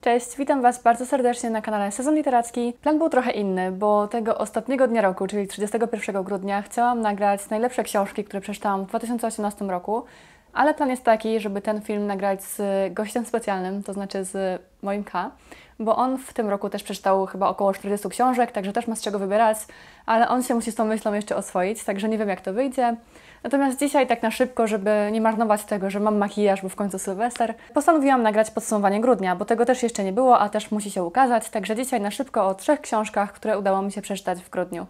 Cześć, witam Was bardzo serdecznie na kanale Sezon Literacki. Plan był trochę inny, bo tego ostatniego dnia roku, czyli 31 grudnia, chciałam nagrać najlepsze książki, które przeczytałam w 2018 roku, ale plan jest taki, żeby ten film nagrać z gościem specjalnym, to znaczy z moim K, bo on w tym roku też przeczytał chyba około 40 książek, także też ma z czego wybierać, ale on się musi z tą myślą jeszcze oswoić, także nie wiem, jak to wyjdzie. Natomiast dzisiaj tak na szybko, żeby nie marnować tego, że mam makijaż, bo w końcu Sylwester, postanowiłam nagrać podsumowanie grudnia, bo tego też jeszcze nie było, a też musi się ukazać, także dzisiaj na szybko o 3 książkach, które udało mi się przeczytać w grudniu.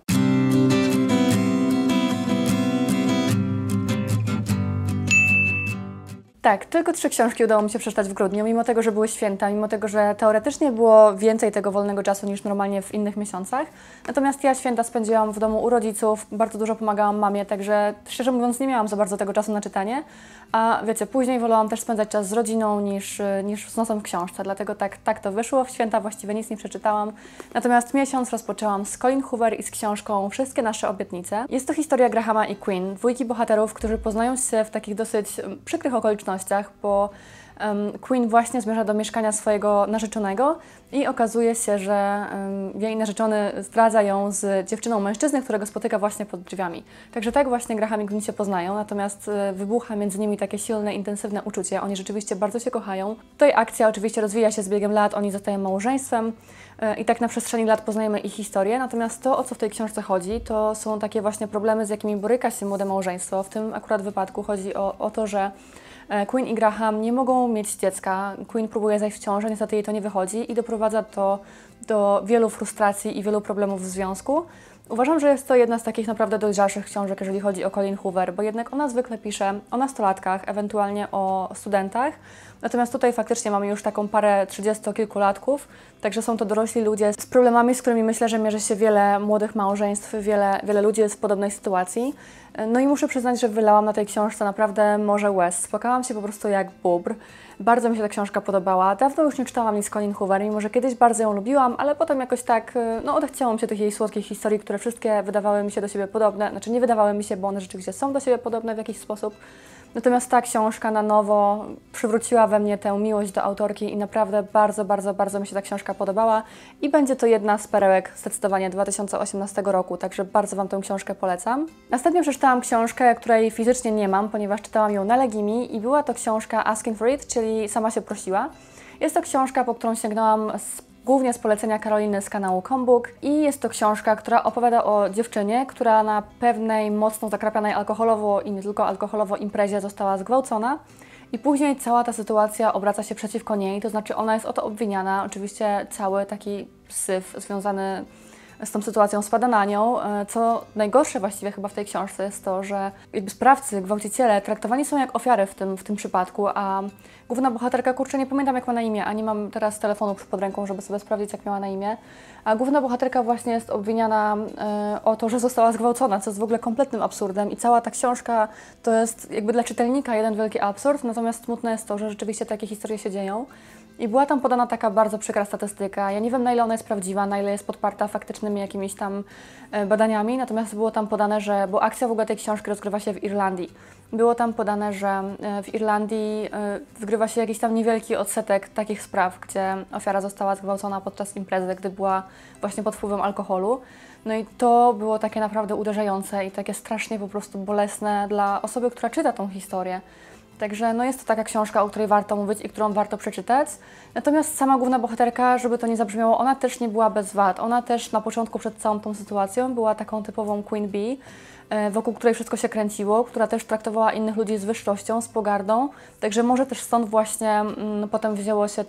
Tak, tylko 3 książki udało mi się przeczytać w grudniu, mimo tego, że były święta, mimo tego, że teoretycznie było więcej tego wolnego czasu niż normalnie w innych miesiącach. Natomiast ja święta spędziłam w domu u rodziców, bardzo dużo pomagałam mamie, także szczerze mówiąc nie miałam za bardzo tego czasu na czytanie. A wiecie, później wolałam też spędzać czas z rodziną niż z nosem w książce, dlatego tak to wyszło. W święta właściwie nic nie przeczytałam. Natomiast miesiąc rozpoczęłam z Colleen Hoover i z książką Wszystkie nasze obietnice. Jest to historia Grahama i Queen, dwójki bohaterów, którzy poznają się w takich dosyć przykrych okolicznościach, bo Queen właśnie zmierza do mieszkania swojego narzeczonego i okazuje się, że jej narzeczony zdradza ją z dziewczyną mężczyzny, którego spotyka właśnie pod drzwiami. Także tak właśnie Graham i Queen się poznają, natomiast wybucha między nimi takie silne, intensywne uczucie. Oni rzeczywiście bardzo się kochają. Tutaj akcja oczywiście rozwija się z biegiem lat, oni zostają małżeństwem i tak na przestrzeni lat poznajemy ich historię. Natomiast to, o co w tej książce chodzi, to są takie właśnie problemy, z jakimi boryka się młode małżeństwo. W tym akurat wypadku chodzi o to, że Queen i Graham nie mogą mieć dziecka. Queen próbuje zajść w ciążę, niestety jej to nie wychodzi i doprowadza to do wielu frustracji i wielu problemów w związku. Uważam, że jest to jedna z takich naprawdę dojrzalszych książek, jeżeli chodzi o Colleen Hoover, bo jednak ona zwykle pisze o nastolatkach, ewentualnie o studentach, natomiast tutaj faktycznie mamy już taką parę 30-kilkulatków, także są to dorośli ludzie z problemami, z którymi myślę, że mierzy się wiele młodych małżeństw, wiele ludzi jest w podobnej sytuacji. No i muszę przyznać, że wylałam na tej książce naprawdę morze łez. Spłakałam się po prostu jak bóbr. Bardzo mi się ta książka podobała. Dawno już nie czytałam nic Colleen Hoover, mimo że kiedyś bardzo ją lubiłam, ale potem jakoś tak, odechciało mi się tych jej słodkich historii, które wszystkie wydawały mi się do siebie podobne. Znaczy nie wydawały mi się, bo one rzeczywiście są do siebie podobne w jakiś sposób. Natomiast ta książka na nowo przywróciła we mnie tę miłość do autorki i naprawdę bardzo mi się ta książka podobała i będzie to jedna z perełek zdecydowanie 2018 roku, także bardzo Wam tę książkę polecam. Następnie przeczytałam książkę, której fizycznie nie mam, ponieważ czytałam ją na Legimi i była to książka Asking for It, czyli Sama się prosiła. Jest to książka, po którą sięgnęłam głównie z polecenia Karoliny z kanału Combook i jest to książka, która opowiada o dziewczynie, która na pewnej mocno zakrapianej alkoholowo i nie tylko alkoholowo imprezie została zgwałcona i później cała ta sytuacja obraca się przeciwko niej, to znaczy ona jest o to obwiniana, oczywiście cały taki syf związany z tą sytuacją spada na nią. Co najgorsze właściwie chyba w tej książce jest to, że jakby sprawcy, gwałciciele traktowani są jak ofiary w tym przypadku, a główna bohaterka, kurczę, nie pamiętam jak ma na imię, a nie mam teraz telefonu pod ręką, żeby sobie sprawdzić jak miała na imię, a główna bohaterka właśnie jest obwiniana o to, że została zgwałcona, co jest w ogóle kompletnym absurdem i cała ta książka to jest jakby dla czytelnika jeden wielki absurd, natomiast smutne jest to, że rzeczywiście takie historie się dzieją. I była tam podana taka bardzo przykra statystyka. Ja nie wiem, na ile ona jest prawdziwa, na ile jest podparta faktycznymi jakimiś tam badaniami, natomiast było tam podane, bo akcja w ogóle tej książki rozgrywa się w Irlandii. Było tam podane, że w Irlandii wygrywa się jakiś tam niewielki odsetek takich spraw, gdzie ofiara została zgwałcona podczas imprezy, gdy była właśnie pod wpływem alkoholu. No i to było takie naprawdę uderzające i takie strasznie po prostu bolesne dla osoby, która czyta tą historię. Także jest to taka książka, o której warto mówić i którą warto przeczytać. Natomiast sama główna bohaterka, żeby to nie zabrzmiało, ona też nie była bez wad. Ona też na początku przed całą tą sytuacją była taką typową Queen Bee, wokół której wszystko się kręciło, która też traktowała innych ludzi z wyższością, z pogardą. Także może też stąd właśnie potem wzięło się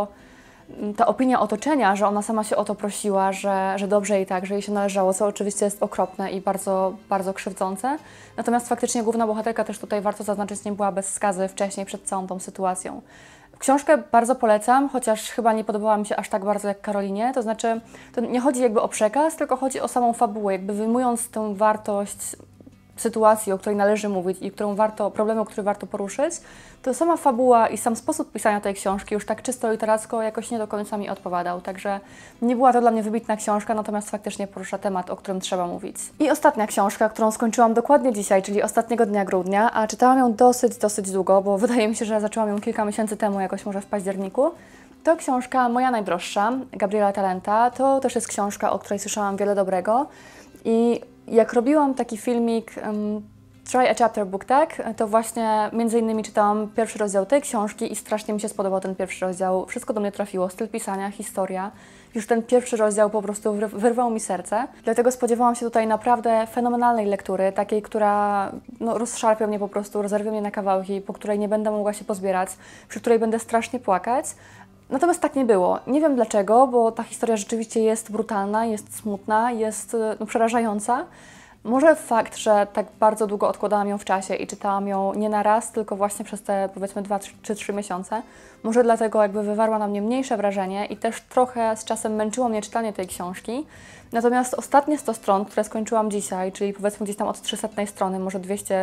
ta opinia otoczenia, że ona sama się o to prosiła, że dobrze jej tak, że jej się należało, co oczywiście jest okropne i bardzo krzywdzące. Natomiast faktycznie główna bohaterka też tutaj, warto zaznaczyć, nie była bez skazy wcześniej przed całą tą sytuacją. Książkę bardzo polecam, chociaż chyba nie podobała mi się aż tak bardzo jak Karolinie, to znaczy to nie chodzi jakby o przekaz, tylko chodzi o samą fabułę, jakby wyjmując tę wartość sytuacji, o której należy mówić i problemy, który warto poruszyć, to sama fabuła i sam sposób pisania tej książki już tak czysto literacko jakoś nie do końca mi odpowiadał. Także nie była to dla mnie wybitna książka, natomiast faktycznie porusza temat, o którym trzeba mówić. I ostatnia książka, którą skończyłam dokładnie dzisiaj, czyli ostatniego dnia grudnia, a czytałam ją dosyć długo, bo wydaje mi się, że zaczęłam ją kilka miesięcy temu, jakoś może w październiku. To książka Moja najdroższa, Gabriela Talenta. To też jest książka, o której słyszałam wiele dobrego. I jak robiłam taki filmik Try a Chapter Book, tak? To właśnie między innymi czytałam pierwszy rozdział tej książki i strasznie mi się spodobał ten pierwszy rozdział. Wszystko do mnie trafiło, styl pisania, historia. Już ten pierwszy rozdział po prostu wyrwał mi serce. Dlatego spodziewałam się tutaj naprawdę fenomenalnej lektury, takiej, która rozszarpie mnie po prostu, rozerwie mnie na kawałki, po której nie będę mogła się pozbierać, przy której będę strasznie płakać. Natomiast tak nie było. Nie wiem dlaczego, bo ta historia rzeczywiście jest brutalna, jest smutna, jest przerażająca. Może fakt, że tak bardzo długo odkładałam ją w czasie i czytałam ją nie na raz, tylko właśnie przez te powiedzmy 2 czy 3 miesiące, może dlatego jakby wywarła na mnie mniejsze wrażenie i też trochę z czasem męczyło mnie czytanie tej książki. Natomiast ostatnie 100 stron, które skończyłam dzisiaj, czyli powiedzmy gdzieś tam od 300 strony, może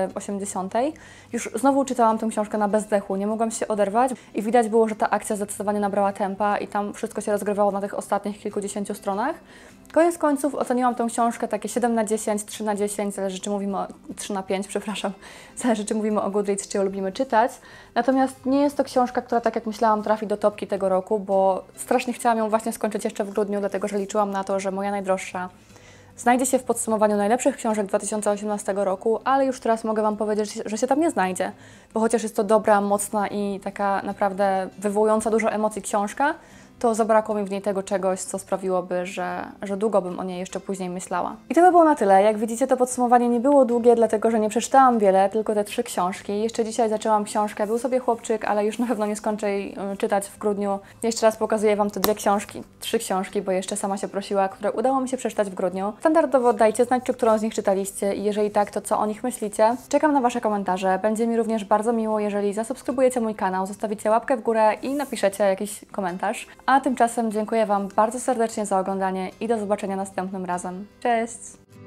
280, już znowu czytałam tę książkę na bezdechu, nie mogłam się oderwać i widać było, że ta akcja zdecydowanie nabrała tempa i tam wszystko się rozgrywało na tych ostatnich kilkudziesięciu stronach. Koniec końców oceniłam tę książkę takie 7 na 10, 3 na 10, zależy czy mówimy 3 na 5, przepraszam, zależy czy mówimy o Goodreads, czy ją lubimy czytać. Natomiast nie jest to książka, która tak jak myślałam trafi do topki tego roku, bo strasznie chciałam ją właśnie skończyć jeszcze w grudniu, dlatego że liczyłam na to, że Moja najdroższa znajdzie się w podsumowaniu najlepszych książek 2018 roku, ale już teraz mogę Wam powiedzieć, że się tam nie znajdzie, bo chociaż jest to dobra, mocna i taka naprawdę wywołująca dużo emocji książka, to zabrakło mi w niej tego czegoś, co sprawiłoby, że długo bym o niej jeszcze później myślała. I to by było na tyle. Jak widzicie, to podsumowanie nie było długie, dlatego że nie przeczytałam wiele, tylko te 3 książki. Jeszcze dzisiaj zaczęłam książkę Był sobie chłopczyk, ale już na pewno nie skończę jej czytać w grudniu. Jeszcze raz pokazuję Wam te 2 książki, 3 książki, bo jeszcze sama się prosiła, które udało mi się przeczytać w grudniu. Standardowo dajcie znać, czy którą z nich czytaliście i jeżeli tak, to co o nich myślicie. Czekam na Wasze komentarze. Będzie mi również bardzo miło, jeżeli zasubskrybujecie mój kanał, zostawicie łapkę w górę i napiszecie jakiś komentarz. A tymczasem dziękuję Wam bardzo serdecznie za oglądanie i do zobaczenia następnym razem. Cześć!